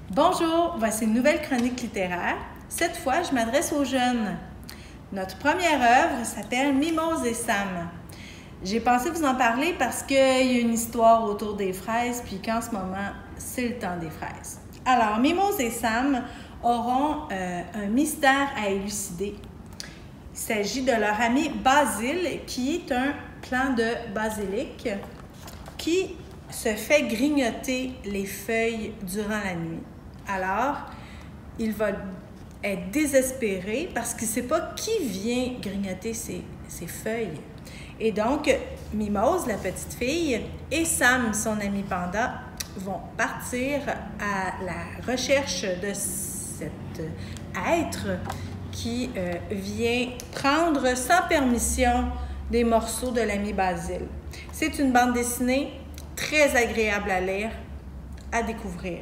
Bonjour, voici une nouvelle chronique littéraire. Cette fois, je m'adresse aux jeunes. Notre première œuvre s'appelle Mimose et Sam. J'ai pensé vous en parler parce qu'il y a une histoire autour des fraises, puis qu'en ce moment, c'est le temps des fraises. Alors, Mimose et Sam auront un mystère à élucider. Il s'agit de leur ami Basile, qui est un plant de basilic qui se fait grignoter les feuilles durant la nuit. Alors, il va être désespéré parce qu'il ne sait pas qui vient grignoter ses feuilles. Et donc, Mimose, la petite fille, et Sam, son ami panda, vont partir à la recherche de cet être qui vient prendre sans permission des morceaux de l'ami Basile. C'est une bande dessinée très agréable à lire, à découvrir.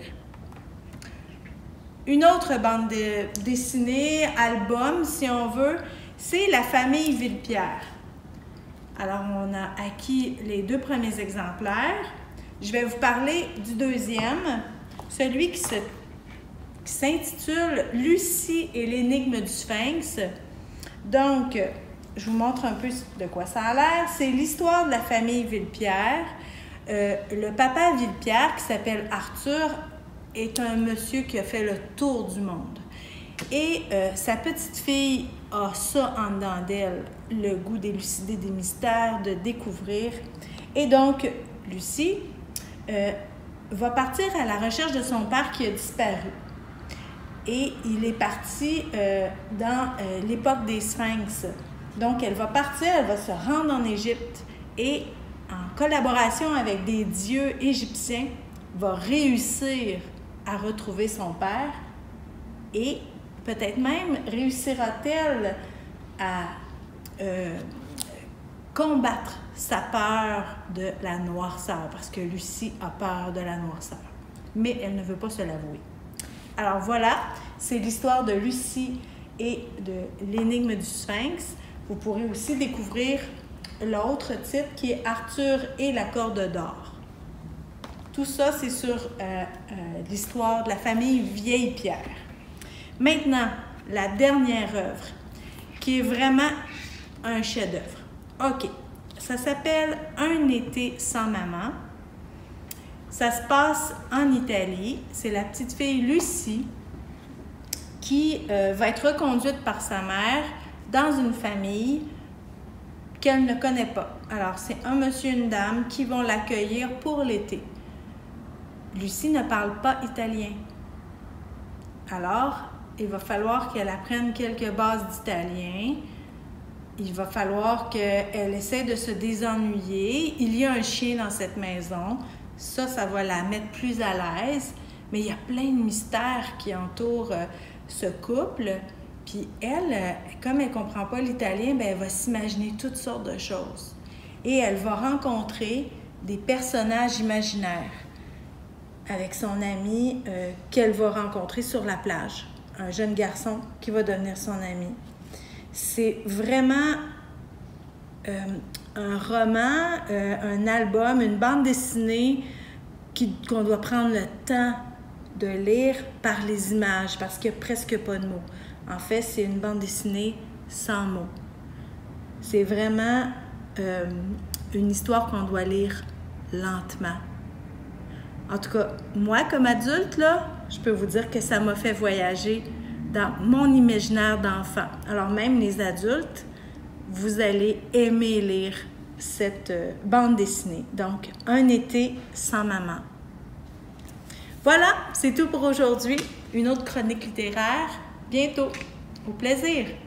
Une autre bande dessinée, album, si on veut, c'est La famille Villepierre. Alors, on a acquis les 2 premiers exemplaires. Je vais vous parler du deuxième, celui qui s'intitule Lucie et l'énigme du Sphinx. Donc, je vous montre un peu de quoi ça a l'air. C'est l'histoire de la famille Villepierre. Le papa Villepierre, qui s'appelle Arthur, est un monsieur qui a fait le tour du monde. Et sa petite fille a ça en dedans d'elle, le goût d'élucider des mystères, de découvrir. Et donc, Lucie va partir à la recherche de son père qui a disparu. Et il est parti dans l'époque des Sphinx. Donc, elle va partir, elle va se rendre en Égypte et, en collaboration avec des dieux égyptiens, va réussir à retrouver son père et peut-être même réussira-t-elle à combattre sa peur de la noirceur, parce que Lucie a peur de la noirceur, mais elle ne veut pas se l'avouer. Alors voilà, c'est l'histoire de Lucie et de l'énigme du Sphinx. Vous pourrez aussi découvrir l'autre titre qui est Arthur et la corde d'or. Tout ça, c'est sur l'histoire de la famille Villepierre. Maintenant, la dernière œuvre, qui est vraiment un chef-d'œuvre. OK, ça s'appelle Un été sans maman. Ça se passe en Italie. C'est la petite fille Lucie qui va être reconduite par sa mère dans une famille qu'elle ne connaît pas. Alors, c'est un monsieur et une dame qui vont l'accueillir pour l'été. Lucie ne parle pas italien. Alors, il va falloir qu'elle apprenne quelques bases d'italien. Il va falloir qu'elle essaie de se désennuyer. Il y a un chien dans cette maison. Ça va la mettre plus à l'aise. Mais il y a plein de mystères qui entourent ce couple. Puis elle, comme elle ne comprend pas l'italien, bien, elle va s'imaginer toutes sortes de choses. Et elle va rencontrer des personnages imaginaires avec son ami qu'elle va rencontrer sur la plage. Un jeune garçon qui va devenir son ami. C'est vraiment un roman, un album, une bande dessinée qu'on doit prendre le temps de lire par les images, parce qu'il n'y a presque pas de mots. En fait, c'est une bande dessinée sans mots. C'est vraiment une histoire qu'on doit lire lentement. En tout cas, moi, comme adulte, là, je peux vous dire que ça m'a fait voyager dans mon imaginaire d'enfant. Alors même les adultes, vous allez aimer lire cette bande dessinée. Donc, Un été sans maman. Voilà, c'est tout pour aujourd'hui. Une autre chronique littéraire. Bientôt. Au plaisir!